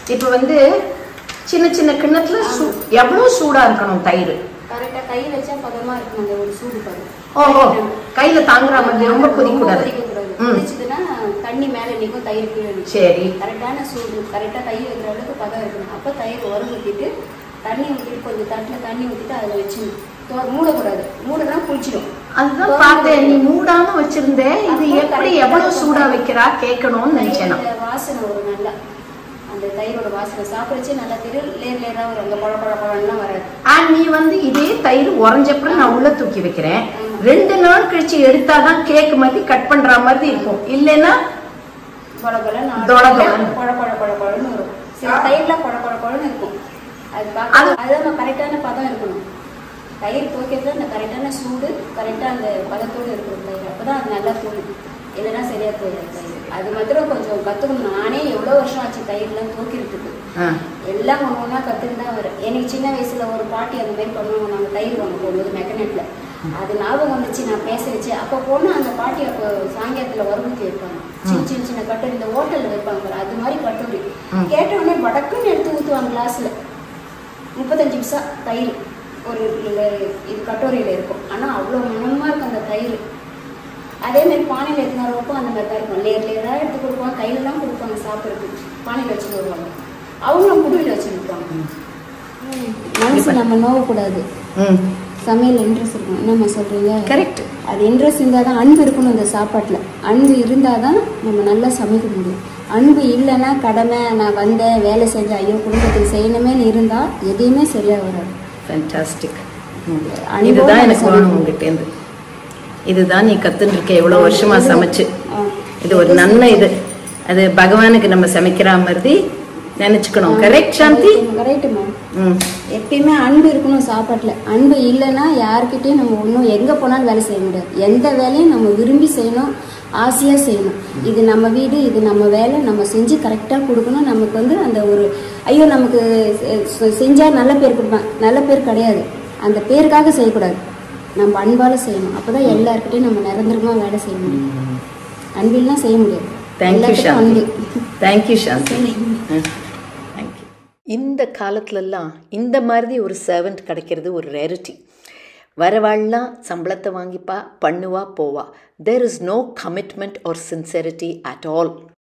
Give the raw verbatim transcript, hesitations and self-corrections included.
இப்போ வந்து சின்ன சின்ன கிண்ணத்துல எவ்வளவு சூடா இருக்கணும் தயிர்? கரெக்டா கை வச்சா பதமா இருக்கும் அந்த ஒரு சூடு பதம். ஓஹோ, கையில தாங்குற மாதிரி ரொம்ப கொதிக்கூடாது. கொதிச்சதுன்னா தண்ணி மேல நிற்கும், தயிர் கீழே நிற்கும். சரி, கரெக்டான சூடு கரெக்டா கை வைக்கிற அளவுக்கு பதம் இருக்கணும். அப்ப தயிர் உரம் ஊற்றிட்டு தண்ணி ஊற்றிட்டு கொஞ்சம் தட்டுல தண்ணி ஊற்றிட்டு அதுல வச்சு மூடக்கூடாது. மூடனா குளிச்சிடும். அதுதான் பார்த்தேன், நீ மூடாம வச்சிருந்தேன். இது எப்படி எவ்வளவு சூடா வைக்கிறா கேட்கணும்னு நினைச்சேன். வாசனை ஒரு நல்லா அந்த தயிரோட வாசனை சாப்பிடுச்சு நல்லா தெரியும். லேர் லேரா ஒரு அந்த பழ பழ பழம்லாம் வராது. அண்ட் நீ வந்து இதே தயிர் உறைஞ்சப்பறம் நான் உள்ள தூக்கி வைக்கிறேன். ரெண்டு நாள் கழிச்சு எடுத்தாதான் கேக் மாதிரி கட் பண்ற மாதிரி இருக்கும். இல்லைன்னா பழ பழ பழ பழ பழ பழன்னு வரும். சில தயிர்லாம் பழ பழ பழன்னு இருக்கும். அது பார்க்க அதுதான் கரெக்டான பதம் இருக்கணும். தயிர் துவைக்கிறதுல அந்த கரெக்டான சூடு கரெக்டா அந்த பதத்தோடு இருக்கணும் தயிர். அப்பதான் அது நல்லா தோணும். இல்லைன்னா சரியா போயிடும் தயிர். அது மாத்திரம் கொஞ்சம் கத்துக்கணும். நானே எவ்வளவு வருஷம் ஆச்சு தயிர்லாம் தூக்கிறதுக்கு. எல்லாம் ஒண்ணு ஒன்னா கத்துன்னு தான் வரும். எனக்கு சின்ன வயசுல ஒரு பாட்டி அந்த மாதிரி பண்ணுவாங்க. நாங்க தயிர் வாங்க போகும்போது மெக்கனெட்ல அது ஞாபகம் வந்துச்சு. நான் பேச வச்சு அப்ப போனா அந்த பாட்டி அப்போ சாயங்காலத்துல வறுமுத்தி வைப்பாங்க. சின்ன சின்ன சின்ன கட்டோரி இந்த ஹோட்டல்ல வைப்பாங்க. அது மாதிரி கட்டோரி கேட்ட உடனே வடக்குன்னு எடுத்து ஊத்துவாங்க கிளாஸ்ல. முப்பத்தஞ்சு நிமிஷம் தயிர் ஒரு இது கட்டோரியில இருக்கும். ஆனா அவ்வளவு மனமா இருக்கும் அந்த தயிர். அதே மாதிரி பானையில எடுத்து வரப்போ அந்த மாதிரி தான் இருக்கும். லேர் லேரா எடுத்து கொடுப்பாங்க. கையில தான் கொடுப்பாங்க சாப்பிட்றதுக்கு. பானையில வச்சுட்டு வருவாங்க. அவங்களும் முடிவில் வச்சு நிற்பாங்க. மனசு நம்ம நோவக்கூடாது. சமையல் இன்ட்ரெஸ்ட் இருக்கணும். என்னம்மா சொல்றீங்க? கரெக்ட். அது இன்ட்ரெஸ்ட் இருந்தால் தான், அன்பு இருக்கணும் இந்த சாப்பாட்டில். அன்பு இருந்தால் தான் நம்ம நல்லா சமைக்க முடியும். அன்பு இல்லைன்னா கடமை நான் வந்தேன் வேலை செஞ்சேன் ஐயோ குடும்பத்துக்கு செய்யணுமேனு இருந்தால் எதையுமே சரியாக வராது. ஃபேண்டாஸ்டிக். இதுதான் எனக்கு வேணும் உங்ககிட்டேருந்து. இதுதான் நீ கத்துன்னு இருக்க எவ்வளவு வருஷமா சமைச்சு. இது ஒரு நல்ல இது. அது பகவானுக்கு நம்ம சமைக்கிற மாதிரி நினைச்சுக்கணும். கரெக்ட் சாந்தி? கரெக்டுமா. எப்பயுமே அன்பு இருக்கணும் சாப்பாட்டுல. அன்பு இல்லைன்னா யாருக்கிட்டையும் நம்ம ஒன்றும் எங்க போனாலும் வேலை செய்ய முடியாது. எந்த வேலையும் நம்ம விரும்பி செய்யணும், ஆசையா செய்யணும். இது நம்ம வீடு, இது நம்ம வேலை, நம்ம செஞ்சு கரெக்டா கொடுக்கணும். நமக்கு வந்து அந்த ஒரு ஐயோ நமக்கு செஞ்சா நல்ல பேர் கொடுப்பேன், நல்ல பேர் கிடையாது. அந்த பேருக்காக செய்யக்கூடாது. நம்ம அன்பால செய்யணும். அப்பதான் எல்லாருக்கிட்டையும் நம்ம நிரந்தரமா வேலை செய்ய முடியும். அன்பில்லாம் செய்ய முடியாது. தேங்க்யூ சாந்தி. தேங்க்யூ சாந்தி. இந்த காலத்துலலாம் இந்த மாதிரி ஒரு சர்வெண்ட் கிடைக்கிறது ஒரு ரேரிட்டி. வரவாள்லாம் சம்பளத்தை வாங்கிப்பா, பண்ணுவா, போவா. There is no commitment or sincerity at all.